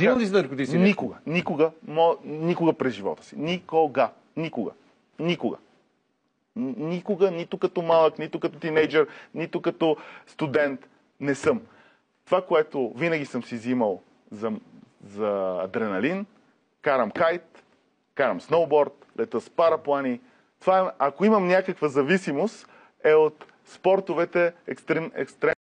Взимал ли си наркотици? Никога. Никога през живота си. Никога. Нито като малък, нито като тинейджър, нито като студент. Не съм. Това, което винаги съм си взимал за адреналин, карам кайт, карам сноуборд, лета с параплани. Това, ако имам някаква зависимост, е от спортовете екстрем